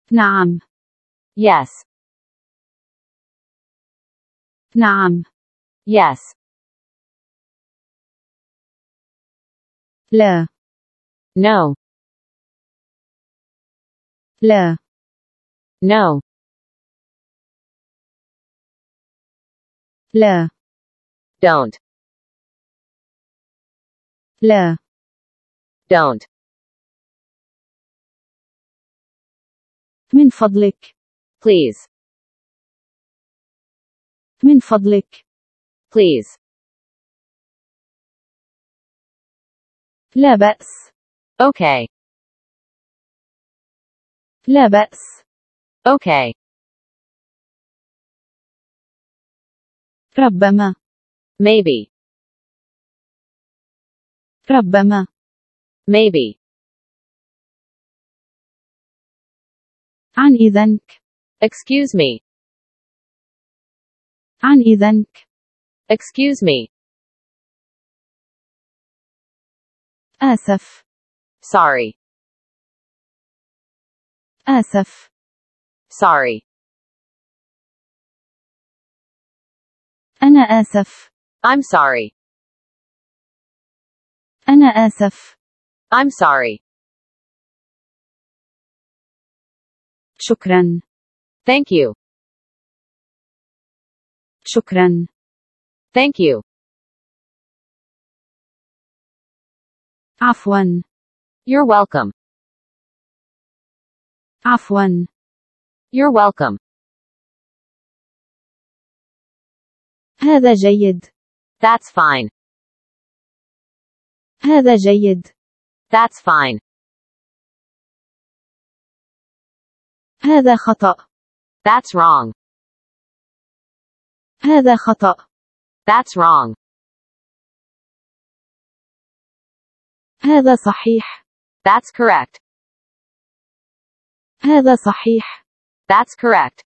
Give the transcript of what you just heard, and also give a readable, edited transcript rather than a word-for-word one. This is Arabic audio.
نعم. Yes. نعم. Yes. لا. No. لا. No. لا. Don't. لا. Don't. من فضلك. Please. من فضلك. Please. لا بأس. Okay. لا بأس. Okay. ربما. Maybe. ربما. Maybe. عن إذنك. Excuse me. عن إذنك. Excuse me. آسف. Sorry. آسف. Sorry. أنا آسف. I'm sorry. أنا آسف. I'm sorry. شكرا. Thank you. شكرا. Thank you. عفوا. You're welcome. عفوا. You're welcome. هذا جيد. That's fine. هذا جيد. That's fine. هذا خطأ. That's wrong. هذا خطأ. That's wrong. هذا صحيح. That's correct. هذا صحيح. That's correct.